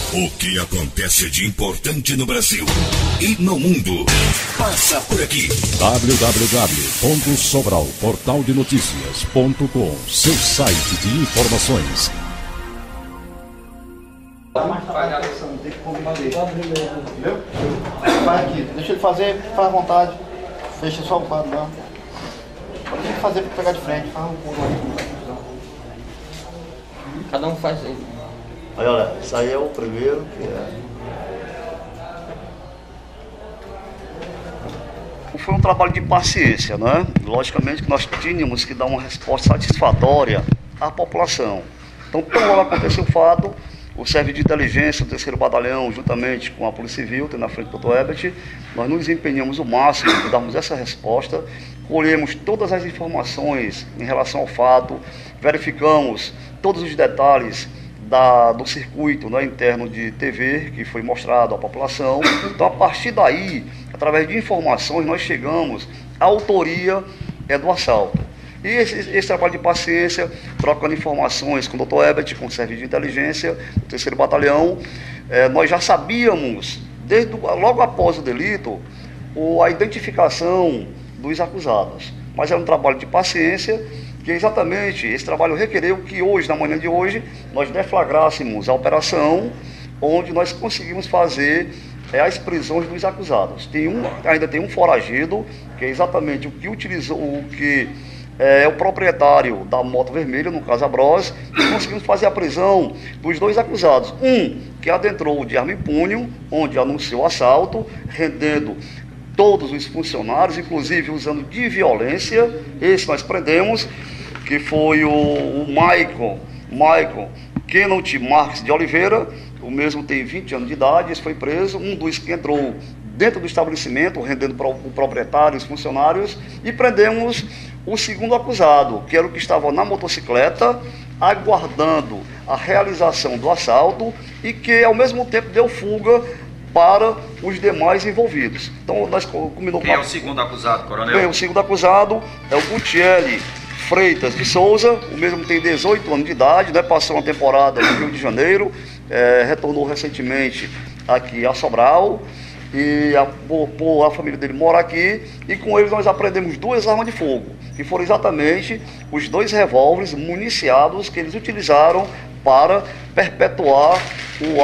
O que acontece de importante no Brasil e no mundo passa por aqui. www.sobral, portaldenoticias.com, seu site de informações. Vai aqui, deixa ele fazer, faz à vontade. Fecha só o quadro lá. Pode ter que fazer para pegar de frente, faz um pulo aí. Cada um faz aí. Aí, olha, isso aí é o primeiro que é. Foi um trabalho de paciência, né? Logicamente que nós tínhamos que dar uma resposta satisfatória à população. Então, quando logo aconteceu o fato, o Serviço de Inteligência, o 3º Batalhão, juntamente com a Polícia Civil, tem na frente do Dr. Herbert, nós nos empenhamos o máximo de darmos essa resposta, colhemos todas as informações em relação ao fato, verificamos todos os detalhes do circuito, né, interno de TV que foi mostrado à população. Então, a partir daí, através de informações, nós chegamos à autoria do assalto. E esse trabalho de paciência, trocando informações com o Dr. Herbert, com o Serviço de Inteligência, o 3º Batalhão, nós já sabíamos, logo após o delito, a identificação dos acusados. Mas era um trabalho de paciência, que exatamente esse trabalho requereu que hoje, na manhã de hoje, nós deflagrássemos a operação, onde nós conseguimos fazer as prisões dos acusados. Ainda tem um foragido, que é exatamente o que utilizou, é o proprietário da moto vermelha, no caso a Bros, e conseguimos fazer a prisão dos 2 acusados. Um que adentrou de arma em punho, onde anunciou assalto, rendendo todos os funcionários, inclusive usando de violência. Esse nós prendemos, que foi o Michael Kenneth Marques de Oliveira, o mesmo tem 20 anos de idade, esse foi preso, um dos que entrou dentro do estabelecimento, rendendo para o proprietário, os funcionários, e prendemos o 2º acusado, que era o que estava na motocicleta, aguardando a realização do assalto e que, ao mesmo tempo, deu fuga para os demais envolvidos. Então, nós combinou. Quem é o 2º acusado, coronel? Bem, o 2º acusado é o Gutierre Freitas de Souza, o mesmo tem 18 anos de idade, né, passou uma temporada no Rio de Janeiro, retornou recentemente aqui a Sobral, e a família dele mora aqui, e com eles nós apreendemos 2 armas de fogo, que foram exatamente os 2 revólveres municiados que eles utilizaram para perpetuar o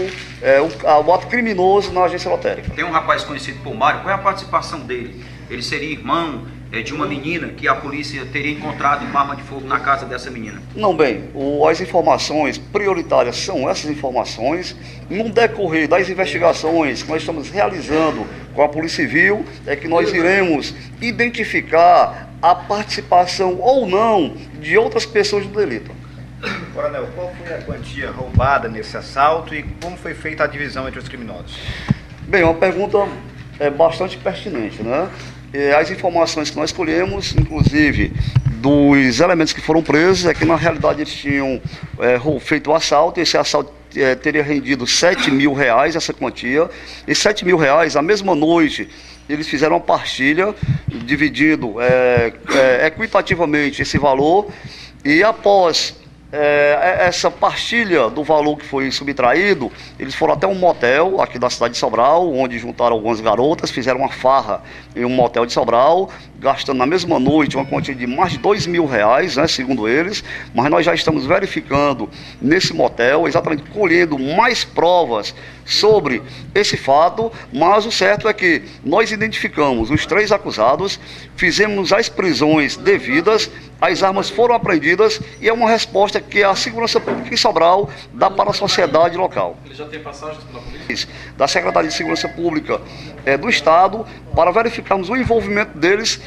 ato criminoso na agência lotérica. Tem um rapaz conhecido por Mário, qual é a participação dele? Ele seria irmão de uma menina que a polícia teria encontrado uma arma de fogo na casa dessa menina? Não, bem, as informações prioritárias são essas informações. No decorrer das investigações que nós estamos realizando com a Polícia Civil, é que nós iremos identificar a participação ou não de outras pessoas do delito. Coronel, qual foi a quantia roubada nesse assalto e como foi feita a divisão entre os criminosos? Bem, uma pergunta bastante pertinente, né? As informações que nós colhemos, inclusive dos elementos que foram presos, é que na realidade eles tinham feito o assalto. Esse assalto teria rendido R$7.000, essa quantia. E R$7.000, a mesma noite, eles fizeram uma partilha, dividindo equitativamente esse valor, e após essa partilha do valor que foi subtraído, eles foram até um motel aqui da cidade de Sobral, onde juntaram algumas garotas, fizeram uma farra em um motel de Sobral, gastando na mesma noite uma quantia de mais de R$2.000, né, segundo eles. Mas nós já estamos verificando nesse motel, exatamente colhendo mais provas sobre esse fato. Mas o certo é que nós identificamos os 3 acusados, fizemos as prisões devidas, as armas foram apreendidas, e é uma resposta que a Segurança Pública em Sobral dá para a sociedade local. Ele já tem passagem pela polícia? Da Secretaria de Segurança Pública do Estado, para verificarmos o envolvimento deles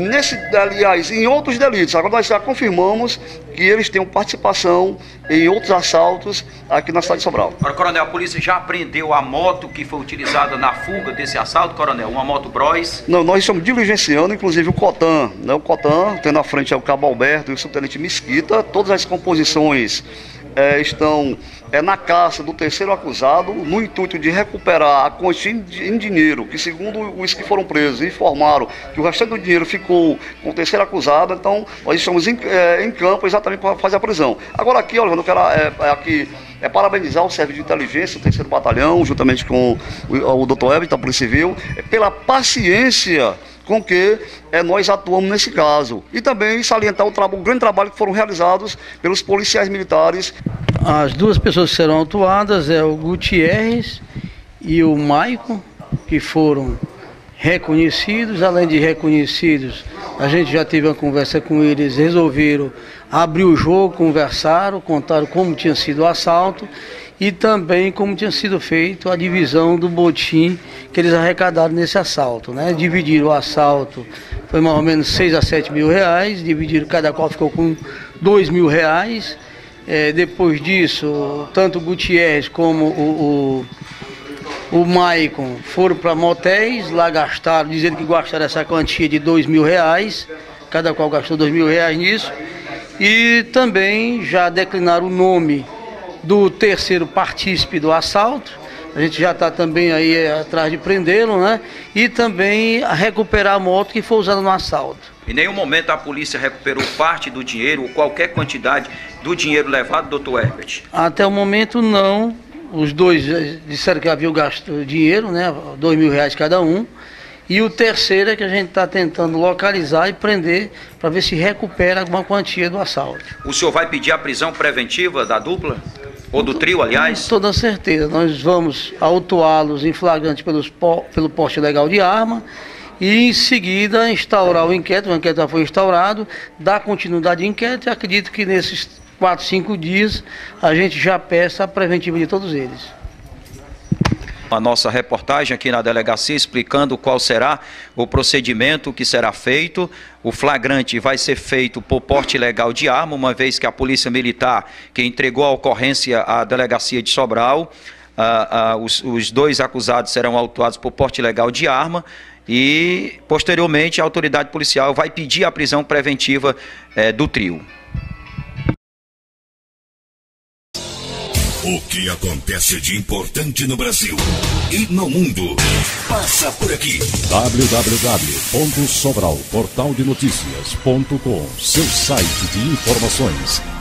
em outros delitos. Agora nós já confirmamos que eles têm participação em outros assaltos aqui na cidade de Sobral. Agora, coronel, a polícia já apreendeu a moto que foi utilizada na fuga desse assalto, coronel? Uma moto Bros? Não, nós estamos diligenciando, inclusive o Cotan, né? O Cotan, tem na frente o Cabo Alberto e o subtenente Mesquita. Todas as composições estão na caça do 3º acusado, no intuito de recuperar a quantia em dinheiro, que segundo os que foram presos informaram que o restante do dinheiro ficou com o 3º acusado. Então nós estamos em campo exatamente para fazer a prisão. Agora aqui, olha, eu quero parabenizar o Serviço de Inteligência, o 3º Batalhão, juntamente com o Dr. Herbert, da Polícia Civil, pela paciência com que nós atuamos nesse caso. E também salientar o grande trabalho que foram realizados pelos policiais militares. As duas pessoas que serão autuadas é o Gutierrez e o Maicon, que foram reconhecidos. Além de reconhecidos, a gente já teve uma conversa com eles, resolveram abrir o jogo, conversaram, contaram como tinha sido o assalto e também como tinha sido feito a divisão do botim que eles arrecadaram nesse assalto, né? Dividiram o assalto, foi mais ou menos 6 a 7 mil reais, dividiram, cada qual ficou com 2 mil reais. Depois disso, tanto o Gutierrez como o Maicon foram para motéis, lá gastaram, dizendo que gastaram essa quantia de 2 mil reais, cada qual gastou 2 mil reais nisso, e também já declinaram o nome do terceiro partícipe do assalto. A gente já está também aí atrás de prendê-lo, né? E também recuperar a moto que foi usada no assalto. Em nenhum momento a polícia recuperou parte do dinheiro ou qualquer quantidade do dinheiro levado, doutor Herbert? Até o momento não. Os dois disseram que haviam gasto dinheiro, né? 2 mil reais cada um. E o terceiro é que a gente está tentando localizar e prender para ver se recupera alguma quantia do assalto. O senhor vai pedir a prisão preventiva da dupla? Ou do trio, aliás? Com toda certeza. Nós vamos autuá-los em flagrante pelo porte ilegal de arma e, em seguida, instaurar o inquérito já foi instaurado, dar continuidade ao inquérito e acredito que nesses 4, 5 dias a gente já peça a preventiva de todos eles. A nossa reportagem aqui na delegacia explicando qual será o procedimento que será feito. O flagrante vai ser feito por porte ilegal de arma, uma vez que a Polícia Militar, que entregou a ocorrência à delegacia de Sobral, os dois acusados serão autuados por porte ilegal de arma e, posteriormente, a autoridade policial vai pedir a prisão preventiva do trio. O que acontece de importante no Brasil e no mundo passa por aqui. www.sobral portal de notícias.com, seu site de informações.